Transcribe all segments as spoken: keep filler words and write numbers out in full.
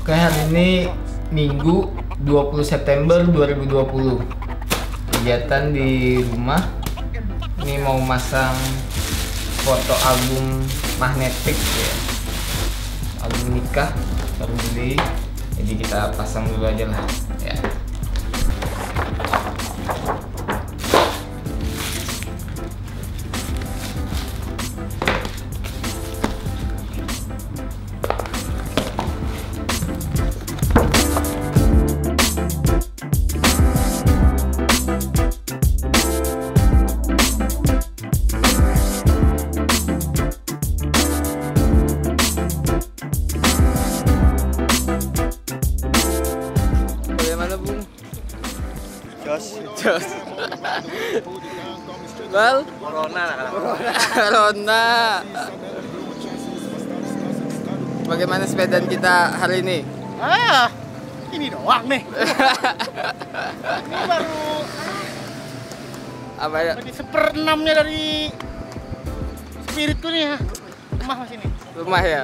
Oke, hari ini Minggu dua puluh September dua ribu dua puluh. Kegiatan di rumah. Ini mau masang foto album magnetik ya. Album nikah baru beli. Jadi kita pasang dulu aja lah ya. Jos, Jos. Well, corona lah kalau. Corona. Bagaimana sepedaan kita hari ini? Ah, ini doang nih. Ini baru Apa ya? jadi seperenamnya dari spiritku nih ya. Lemah mas ini. Rumah ya.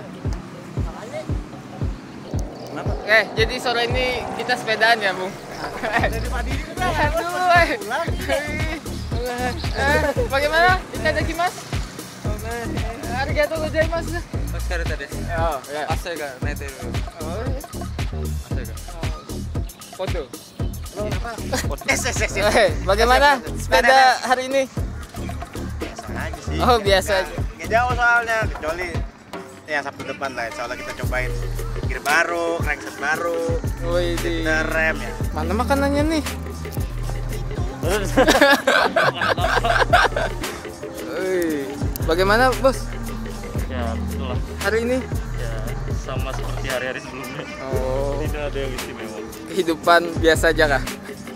Oke, jadi sore ini kita sepedaan ya, Bung. Dari pagi ini udah Aduh, eh. pulang. Eh, bagaimana? Itadaki mas? Arigatou gozaimasu. Otsukare desu. Oh, ya. Asai ga naiteru. Oh, Asai ga. foto. Yes, yes, yes, yes. Eh, bagaimana sepeda hari ini? Biasa aja sih. Oh, biasa aja. Nggak jauh soalnya, kecuali ya Sabtu depan lah. Soalnya kita cobain gear baru, crankset baru, Wih, di kita rem ya. mana makanannya nih? Wih, bagaimana bos Ya, itulah. hari ini? Ya, sama seperti hari-hari sebelumnya. Oh, Tidak ada yang istimewa. kehidupan biasa aja kah?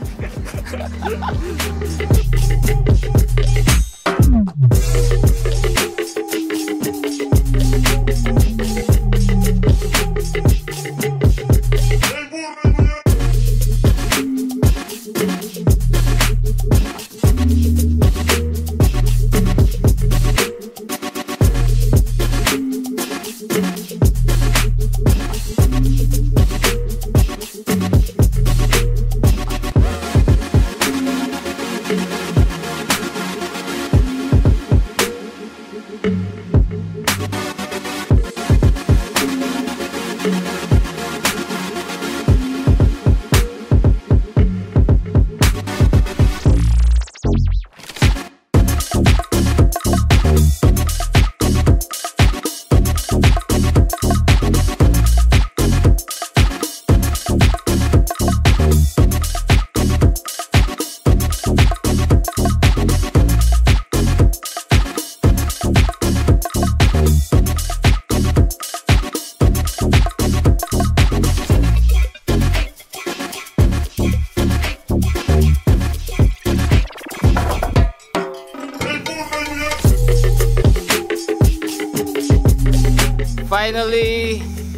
Finally,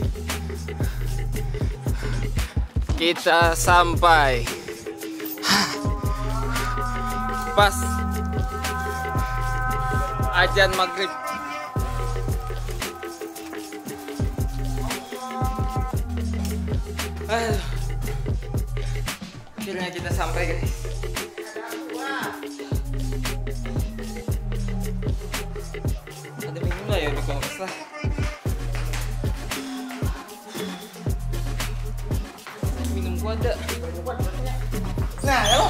kita sampai. Pas azan maghrib. Aduh. Akhirnya kita sampai, guys. Ada minum lah ya di kongres lah. Minum gua ada. Nah, lo.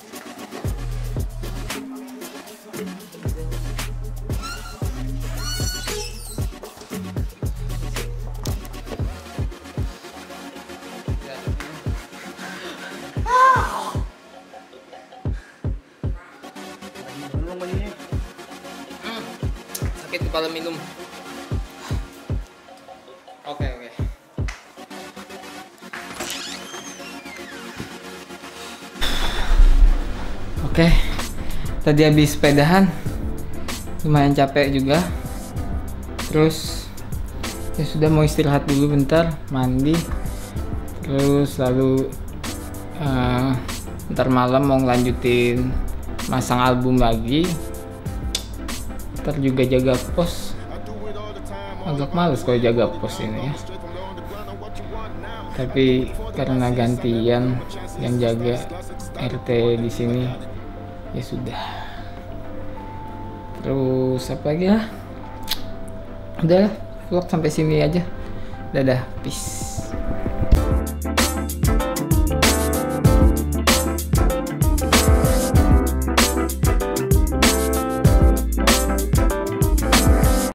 Sakit kepala minum. Oke, oke. Oke, tadi habis sepedahan, lumayan capek juga. Terus ya sudah mau istirahat dulu bentar, mandi. Terus lalu uh, ntar malam mau ngelanjutin masang album lagi. Ntar juga jaga pos. Agak males kalau jaga pos ini ya. Tapi karena gantian yang jaga R T di sini, ya sudah. Terus apa lagi ya? Udah, vlog sampai sini aja. Dadah, peace.